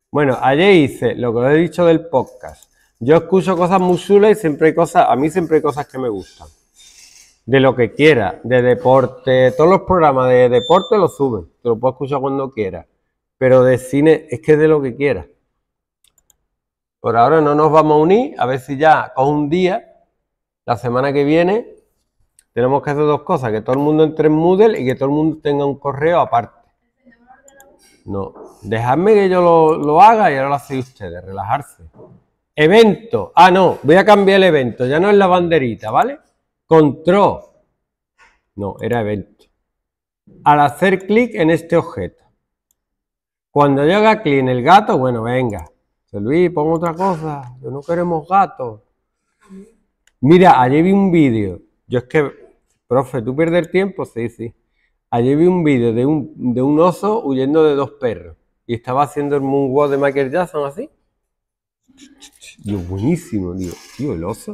Bueno, ayer hice lo que os he dicho del podcast. Yo escucho cosas muy chulas y siempre hay cosas, a mí siempre hay cosas que me gustan. De lo que quiera, de deporte, todos los programas de deporte los suben, te lo puedo escuchar cuando quieras. Pero de cine es que es de lo que quieras. Por ahora no nos vamos a unir, a ver si ya con un día, la semana que viene, tenemos que hacer dos cosas, que todo el mundo entre en Moodle y que todo el mundo tenga un correo aparte. No, dejadme que yo lo haga y ahora lo hacéis ustedes, relajarse. Evento, no, voy a cambiar el evento, ya no es la banderita, ¿vale? Control, no, era evento. Al hacer clic en este objeto, cuando yo haga clic en el gato, bueno, venga, Luis, pon otra cosa, yo no queremos gatos. Mira, ayer vi un vídeo, yo es que, profe, ¿tú pierdes el tiempo? Sí, sí. Ayer vi un vídeo de un oso huyendo de dos perros y estaba haciendo el moonwalk de Michael Jackson así. Digo, buenísimo, digo, tío, el oso.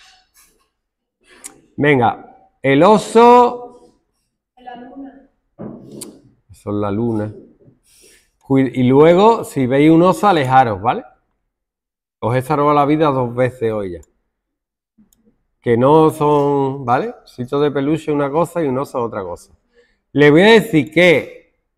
Venga, el oso. La luna. Eso es la luna. Y luego, si veis un oso, alejaros, ¿vale? Os he salvado la vida 2 veces hoy ya. Que no son, ¿vale? Sitio de peluche una cosa y un oso otra cosa. Le voy a decir que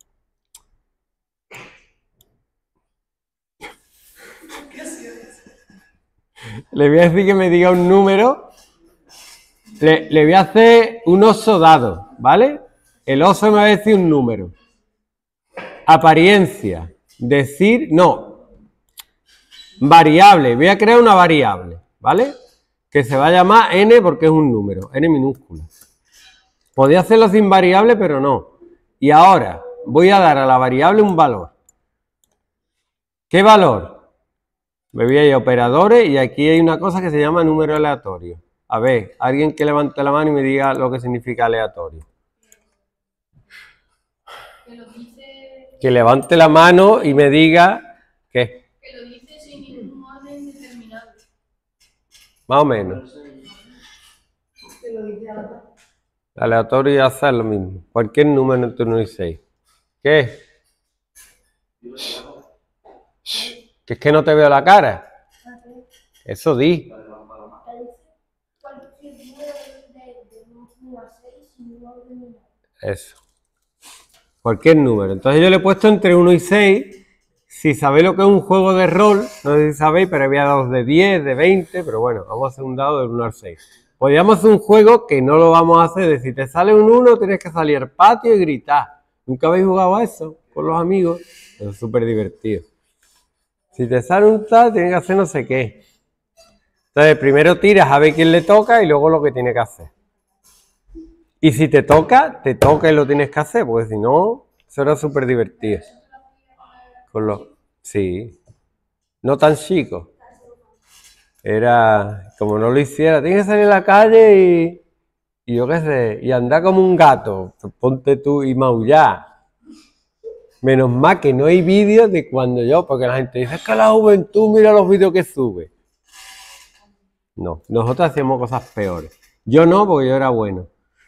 le voy a decir que me diga un número. Le voy a hacer un oso dado, ¿vale? El oso me va a decir un número. Apariencia. Decir, no. Variable. Voy a crear una variable, ¿vale? Que se va a llamar n porque es un número, n minúscula. Podía hacerlo sin variable, pero no. Y ahora voy a dar a la variable un valor. ¿Qué valor? Me voy a ir a operadores y aquí hay una cosa que se llama número aleatorio. A ver, alguien que levante la mano y me diga lo que significa aleatorio. Que levante la mano y me diga ¿qué? Que lo dice sin ningún orden determinado. Más o menos. Que lo dice Aleatorio y azar lo mismo. Cualquier número entre 1 y 6. ¿Qué? Que es que no te veo la cara. Eso di. Eso. Cualquier número. Entonces yo le he puesto entre 1 y 6. Si sabéis lo que es un juego de rol, no sé si sabéis, pero había dados de 10, de 20, pero bueno, vamos a hacer un dado del 1 al 6. Podríamos hacer un juego que no lo vamos a hacer, de si te sale un 1 tienes que salir al patio y gritar. ¿Nunca habéis jugado a eso con los amigos? Es súper divertido. Si te sale un tal, tienes que hacer no sé qué. Entonces primero tiras a ver quién le toca y luego lo que tiene que hacer. Y si te toca y lo tienes que hacer, porque si no, eso era súper divertido. Con los... Sí. No tan chico. Era, como no lo hiciera, tienes que salir a la calle y yo qué sé, y andar como un gato. Pues ponte tú y maullar. Menos mal que no hay vídeos de cuando yo, porque la gente dice, es que la juventud mira los vídeos que sube. No, nosotros hacíamos cosas peores. Yo no, porque yo era bueno.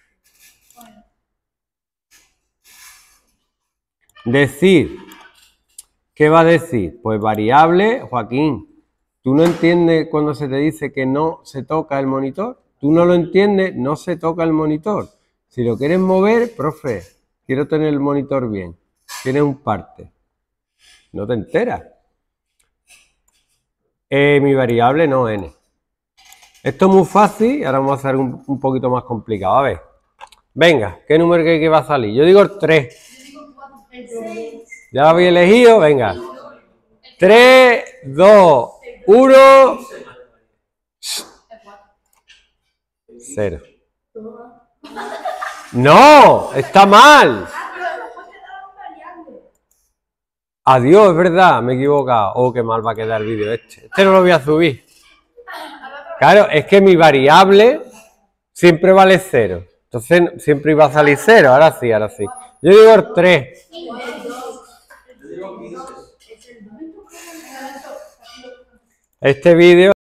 Decir. ¿Qué va a decir? Pues variable, Joaquín. ¿Tú no entiendes cuando se te dice que no se toca el monitor? ¿Tú no lo entiendes? No se toca el monitor. Si lo quieres mover, profe, quiero tener el monitor bien. Tienes un parte. No te enteras. Mi variable no n. Esto es muy fácil, ahora vamos a hacer un poquito más complicado. A ver. Venga, ¿qué número que va a salir? Yo digo el 3. Yo digo 4. El 6. ¿Ya lo habéis elegido? Venga. 3, 2, 1. 0. ¡No! ¡Está mal! Adiós, es verdad, me he equivocado. Oh, qué mal va a quedar el vídeo este. Este no lo voy a subir. Claro, es que mi variable siempre vale 0. Entonces siempre iba a salir 0. Ahora sí, ahora sí. Yo digo el 3. Este vídeo